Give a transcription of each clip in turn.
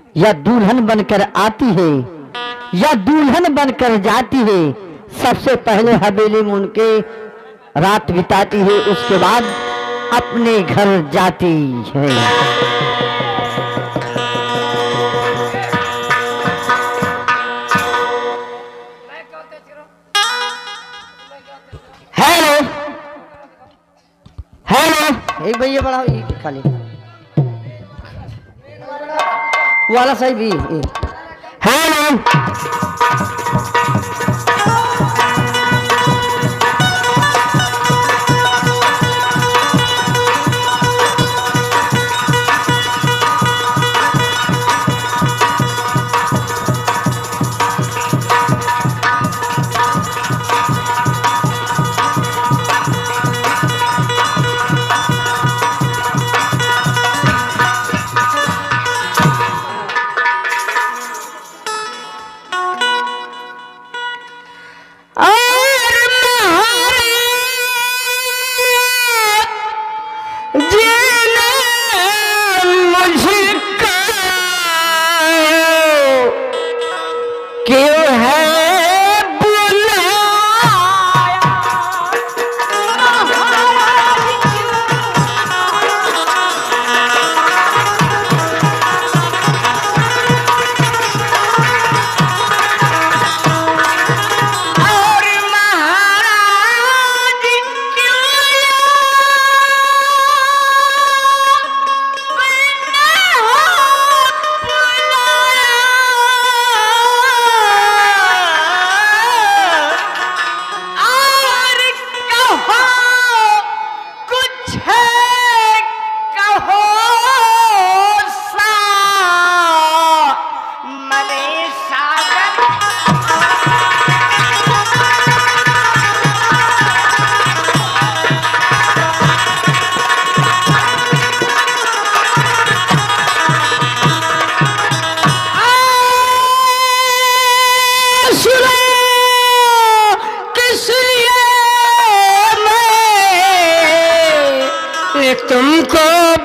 या दुल्हन बनकर आती है या दुल्हन बनकर जाती है, सबसे पहले हवेली में उनके रात बिताती है, उसके बाद अपने घर जाती है। हेलो हेलो, एक भैया बड़ा खाली वाला सही भी। हेलो तुमको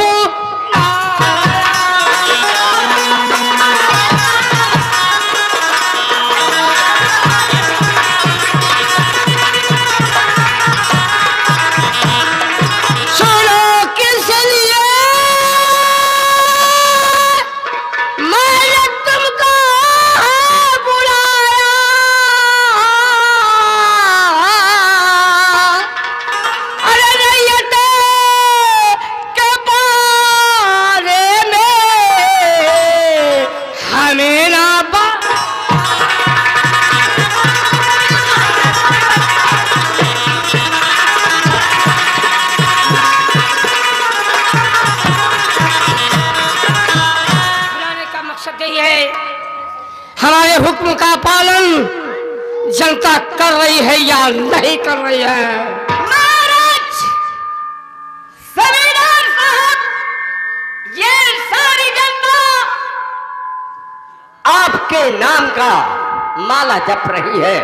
हमारे हुक्म का पालन जनता कर रही है या नहीं कर रही है? महाराज, जमींदार साहब, ये सारी जनता आपके नाम का माला जप रही है।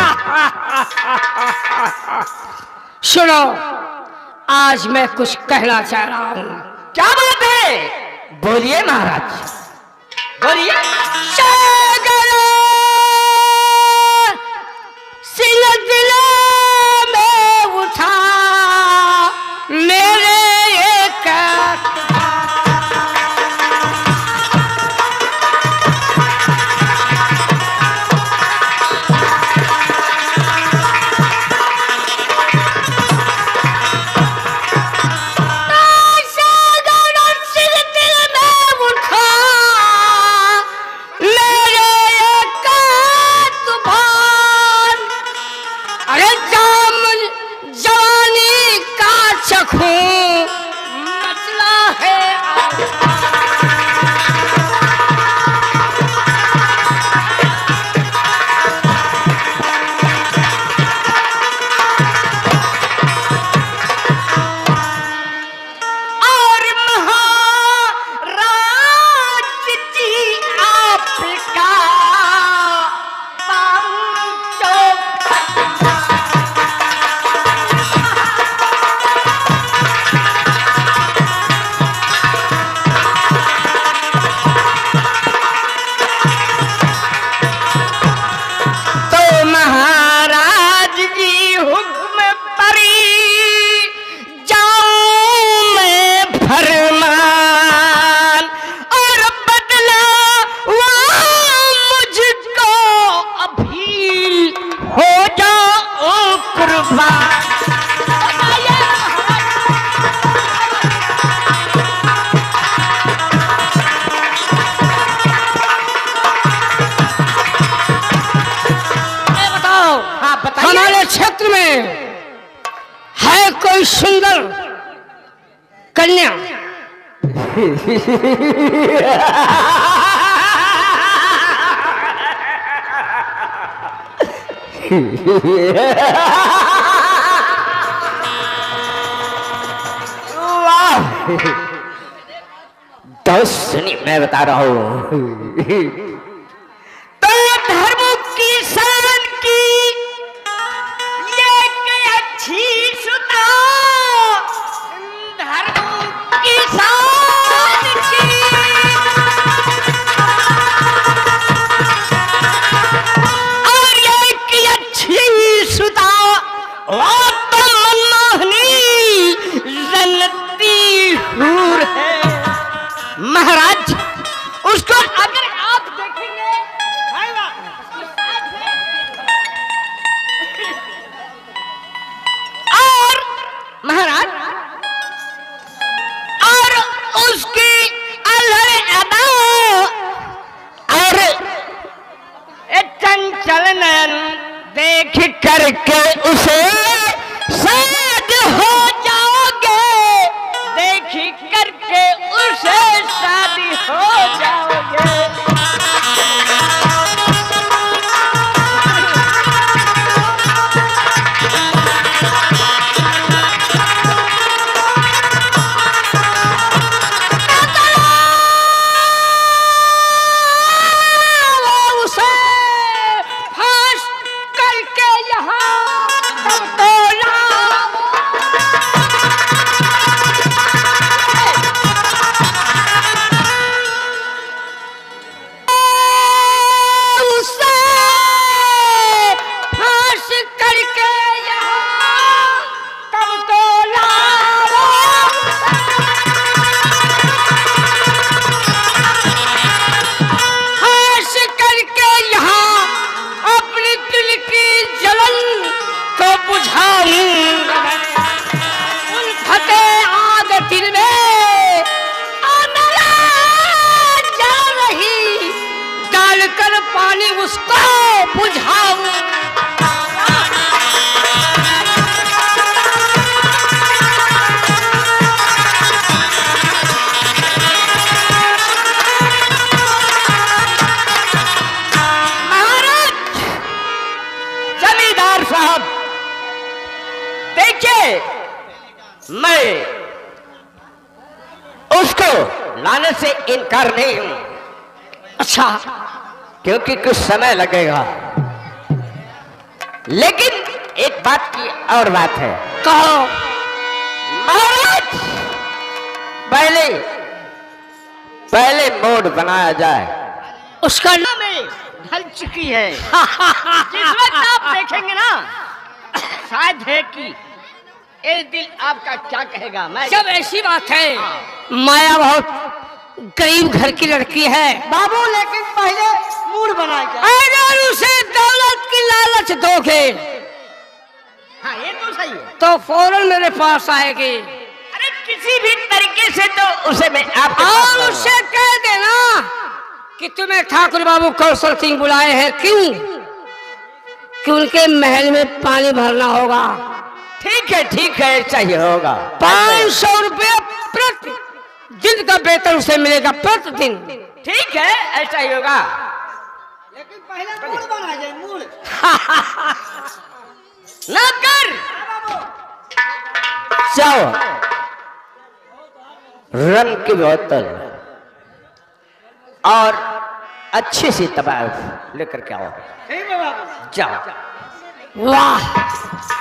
सुनो, आज मैं कुछ कहना चाह रहा हूं। क्या बात है? बोलिए महाराज, बोलिए। मेरे दोस्त सुनी, मैं बता रहा हूं। तो धर्म किसान की एक अच्छी सुता, धर्म किसान की और एक अच्छी सुता, वो तो मनमोहनी जन्नती हूर है। महाराज उसको अगर आप देखेंगे और महाराज और उसकी अलग अदा और चंचल नयन देख करके उसे साध हो जाओगे, देख करके उसे शादी हो जाओगे। उसे फांस करके यहाँ तब तो पानी उसको बुझाऊं। महाराज जमींदार साहब देखिए, मैं उसको लाने से इनकार नहीं हूं। अच्छा, क्योंकि कुछ समय लगेगा, लेकिन एक बात की और बात है। कहो। महाराज पहले मोड़ बनाया जाए, उसका नाम ढल चुकी है। जिस वक्त आप देखेंगे ना, शायद है कि ये दिल आपका क्या कहेगा। मैं जब ऐसी बात है, माया बहुत गरीब घर की लड़की है बाबू, लेकिन पहले मूड बनाएगा। अगर उसे दौलत की लालच दोगे, हाँ ये तो सही है, तो फौरन मेरे पास आएगी। अरे किसी भी तरीके से तो उसे मैं आपके पास और उससे कह देना कि तुम्हें ठाकुर बाबू कौशल सिंह बुलाए हैं। क्यों? कि उनके महल में पानी भरना होगा। ठीक है, ऐसा ही होगा। 500 रुपये प्रति दिन का वेतन उसे मिलेगा प्रतिदिन। ठीक है, ऐसा ही होगा, लेकिन पहले मूड बना जाए। मूड ना कर जाओ, रम की बोतल और अच्छी सी तबाह लेकर के आओ। जाओ। वाह,